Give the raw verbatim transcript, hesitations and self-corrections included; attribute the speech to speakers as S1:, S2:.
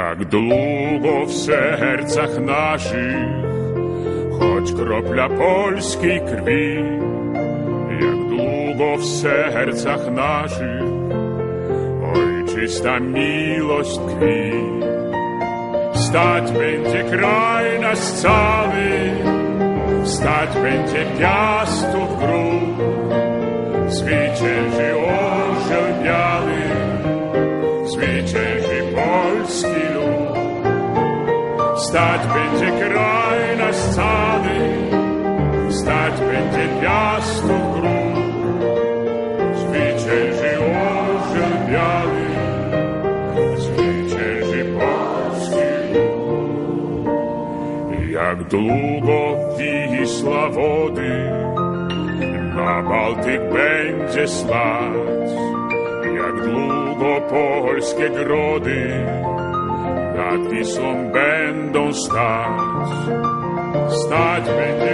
S1: Jak długo w sercach naszych, choć kropla polskiej krwi, jak długo w sercach naszych ojczysta miłość tkwi. Stać będzie kraj nasz cały, stać będzie Piastów gród, zwycięży orzeł biały, zwycięży polski lud. Stać będzie kraj nasz cały, stać będzie Piastów gród, zwycięży orzeł biały, zwycięży polski lud. Jak długo Wisła wody na Bałtyk będzie slać, jak długo polskie grody nad Wisłą będą stać. Stać będzie